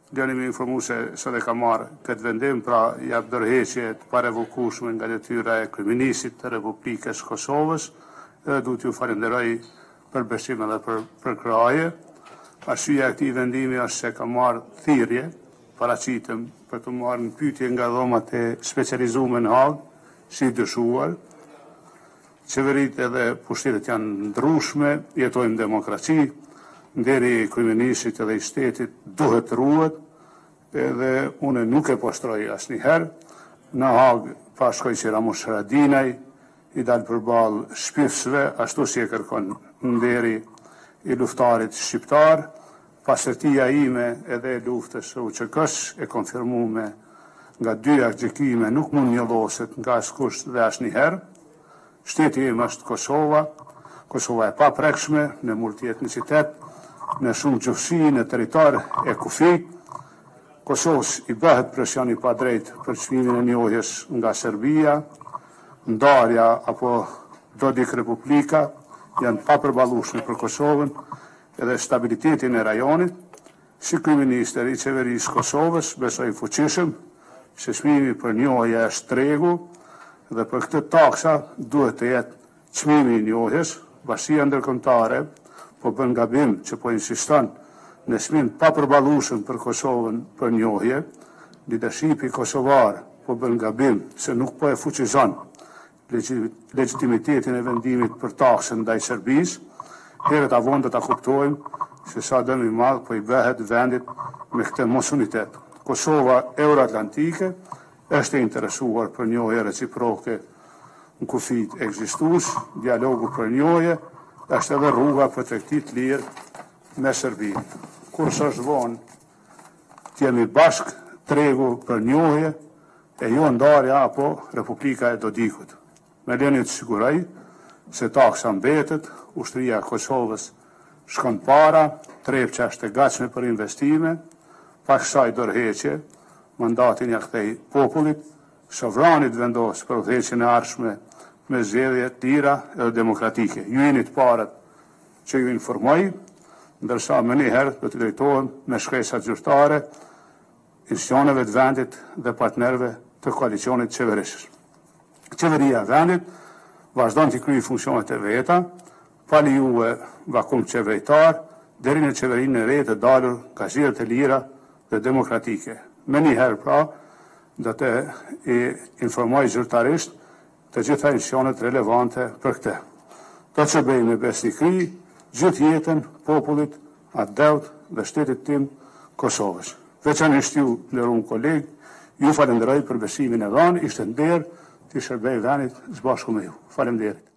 Djani me informu se dhe ka marrë këtë vendim, pra jap dërheqje të parevokueshme nga detyra e kryeministit të Republikës Kosovës, dhe duhet ju falenderoj për besim edhe për kraje. Arsyeja e këtij vendimi është se ka marrë thirrje, paraqitëm për të marrë në pyetje nga dhomat e specializuara në Hagë, si dëshuar. Qeveritë edhe pushtetet janë ndryshme, jetojmë demokraci, nderi i kryeministit edhe i shtetit duhet ruhet, edhe unë nuk e poshtroj asnjëherë. Në Hagë pa shkoj që Ramush Haradinaj, i dalë përballë shpifsve, ashtu si e kërkon nderi i luftarit shqiptar. Pasërtia ime edhe e luftës së UÇK-s e konfirmume nga dy gjykime nuk mund njolloset nga askush dhe asnjëherë. Shteti im është Kosova. Kosova e paprekshme në multietnicitet, në shumë gjufshi, në territor e kufit. Kosovës i bëhet presion i padrejt për çmimin e njohjes nga Serbia, ndarja apo Dodik Republika janë papërballueshme për Kosovën edhe stabilitetin e rajonit. Si kryeministër i qeverisë Kosovës besoj fuqishëm se çmimi për njohje është tregu dhe për këtë taksa duhet të jetë çmimi i njohjes. Bashkia ndërkombëtare po bën gabim që po insiston në çmim papërballueshëm për Kosovën për njohje. Leadershipi kosovar po bën gabim se nuk po e fuqizon legitimitetin e vendimit për taksën ndaj Serbisë. Herët avon do ta kuptojmë se sa dëm i madh po i bëhet vendit me këtë mosunitet. Kosova euroatlantike është e interesuar për njohje reciproke në kufit ekzistues, dialogu për njohje është edhe rruga për tregti të lirë me Serbinë. Kur s'është vonë të jemi bashkë, tregu për njohje e jo ndarja apo Republika e Dodikut. Me leni të siguroj se taksa mbetet, ushtria e Kosovës shkon para, Trepça është e gatshme për investime, pas kësaj dorëheqje, mandatin ja kthej popullit, sovranit vendos për udhëheqjen e ardhshme me zgjedhje të lira edhe demokratike. Ju jeni të parët që ju informoj, ndërsa më njëherë do të drejtohem me shkresat zyrtare, institucioneve të vendit dhe partnerëve të koalicionit qeverisës. Qeveria e vendit vazhdon të kryejë funksionet e veta, pa lejuar vakum qeveritar, deri në qeverinë e re të dalur nga zgjedhjet e lira dhe demokratike. Me njëherë pra, do të informoj zyrtarisht të gjitha institucionet relevante për këtë. Do që bëjmë me besnikëri gjithë jetën popullit, atdeut dhe shtetit tim Kosovës. Veçanërisht ju, nderuar kolegë, ju falenderoj për besimin e dhënë, ishte nder të shërbej vendit së bashku me ju. Faleminderit.